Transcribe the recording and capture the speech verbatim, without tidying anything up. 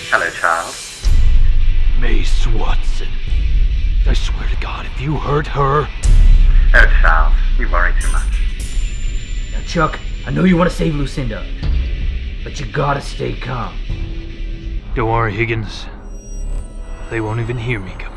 Hello, Charles. Mace Watson. I swear to God, if you hurt her... Oh, Charles, you worry too much. Now, Chuck, I know you want to save Lucinda, but you gotta stay calm. Don't worry, Higgins. They won't even hear me coming.